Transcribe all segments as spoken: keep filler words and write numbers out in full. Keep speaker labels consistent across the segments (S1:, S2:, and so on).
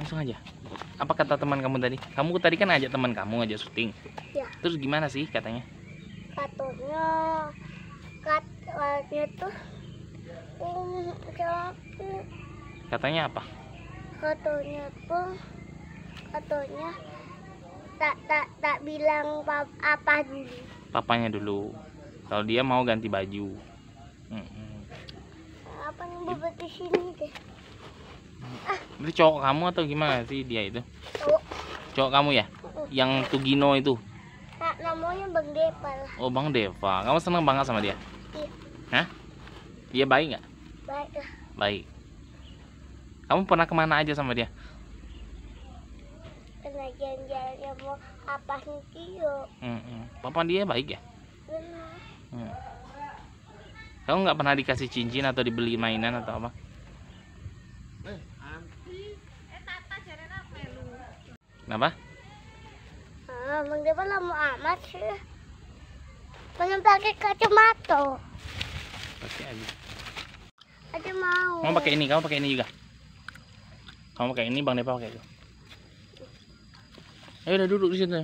S1: Langsung aja. Apa kata teman kamu tadi? Kamu tadi kan ajak teman kamu ngajak syuting.
S2: Ya.
S1: Terus gimana sih katanya?
S2: Katanya, katanya tuh um, sakit.
S1: Katanya apa?
S2: Katanya tuh, katanya tak tak tak bilang pap, apa dulu.
S1: Papanya dulu. Kalau dia mau ganti baju. Mm-mm.
S2: Apa nih bobot di sini deh?
S1: Itu cowok kamu atau gimana sih dia itu?
S2: Oh,
S1: Cowok kamu ya? Yang Tugino itu?
S2: nah, namanya Bang Depal.
S1: Oh, Bang Deva. Kamu seneng banget sama dia?
S2: Iya.
S1: Hah? Dia baik nggak?
S2: Baik lah.
S1: Baik. Kamu pernah kemana aja sama dia?
S2: Kena jalan-jalan yang mau apa nih yuk?
S1: Mm-mm. Papa dia baik ya?
S2: Benar.
S1: Hmm. Kamu nggak pernah dikasih cincin atau dibeli mainan atau apa? Kenapa?
S2: Ah, Bang Depal lama amat sih. Pengen pakai kacamata.
S1: Pakai aja.
S2: Ada mau.
S1: Kamu pakai ini, kamu pakai ini juga. Kamu pakai ini, Bang Deva pakai itu. Ayo udah duduk di situ.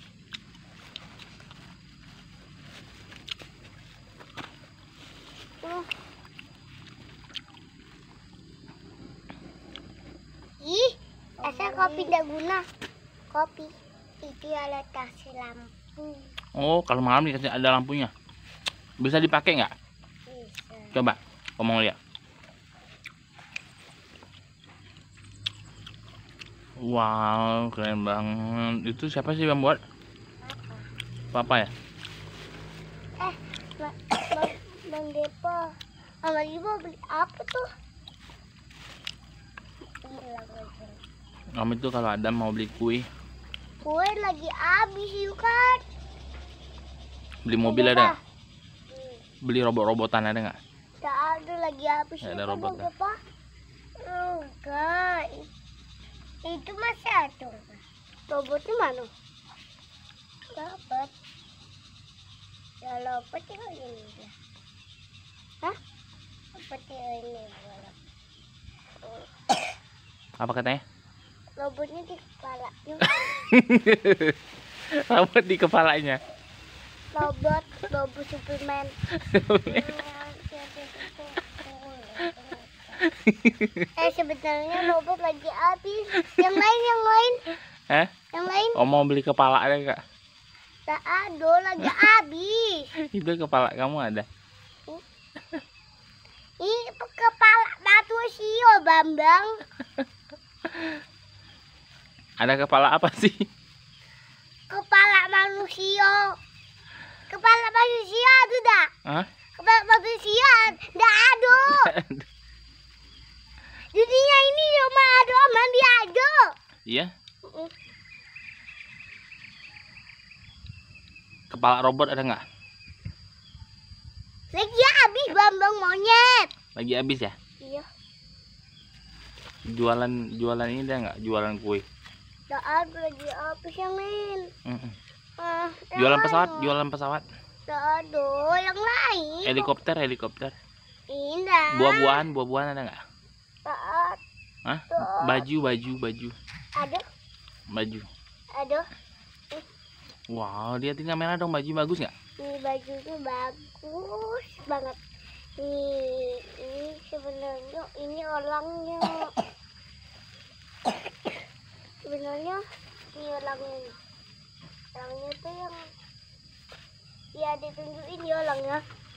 S2: Uh. Ih, asal kopi tidak guna. Kopi itu alat kasih lampu.
S1: Oh, kalau malam dikasih ada lampunya. Bisa dipakai nggak?
S2: Bisa.
S1: Coba, ngomong lihat. Wow, keren banget. Itu siapa sih yang buat? Papa ya?
S2: Eh, Bang, Bang, Bang Depa, Mama Ibu beli apa tuh? Hilang aja.
S1: Kamu itu kalau Adam mau beli kue,
S2: Kue lagi habis yuk kan?
S1: beli mobil
S2: Bang
S1: ada nggak?
S2: Hmm.
S1: Beli robot-robotan ada nggak?
S2: Tak ada lagi habis
S1: Nggak
S2: yuk
S1: ada
S2: kan,
S1: robot
S2: Bang
S1: dah.
S2: Depa? Enggak. Itu masih ada. Robotnya mana? Dapat. Ya dapat yang ini. Hah? Dapat yang ini.
S1: Apa katanya?
S2: Robotnya di kepalanya.
S1: Robot di kepalanya.
S2: Robot, robot Superman. Eh sebenarnya robot lagi habis. Yang lain, yang lain,
S1: Hah?
S2: yang lain.
S1: Oh, mau beli kepala ada nggak?
S2: Tak ada, lagi habis.
S1: Itu kepala kamu ada?
S2: Ini kepala batu sio Bambang.
S1: Ada kepala apa sih?
S2: Kepala manusia. Kepala manusia ada dah.
S1: Hah?
S2: Kepala manusia dah ada. Dunia ini cuma ada aman dia ada.
S1: Iya? Kepala robot ada nggak?
S2: Lagi habis Bambang monyet.
S1: Lagi habis ya?
S2: Iya.
S1: Jualan jualan ini ada nggak? Jualan kue?
S2: Tak ada lagi habis yang lain.
S1: Mm-mm.
S2: Ah, yang
S1: Jualan
S2: lain.
S1: pesawat? Jualan pesawat?
S2: Tak ada yang lain.
S1: Helikopter? Helikopter?
S2: Indah.
S1: Buah-buahan? Buah-buahan ada nggak?
S2: Tak ada.
S1: Hah? Baju, baju, baju,
S2: Ada.
S1: baju.
S2: Ada.
S1: Wow, dia tinggal merah dong, baju bagus nggak?
S2: Ini bajunya bagus banget. Nih, ini sebenarnya ini orangnya. Sebenarnya ini orangnya. Orangnya tuh yang ya ditunjukin ya orangnya.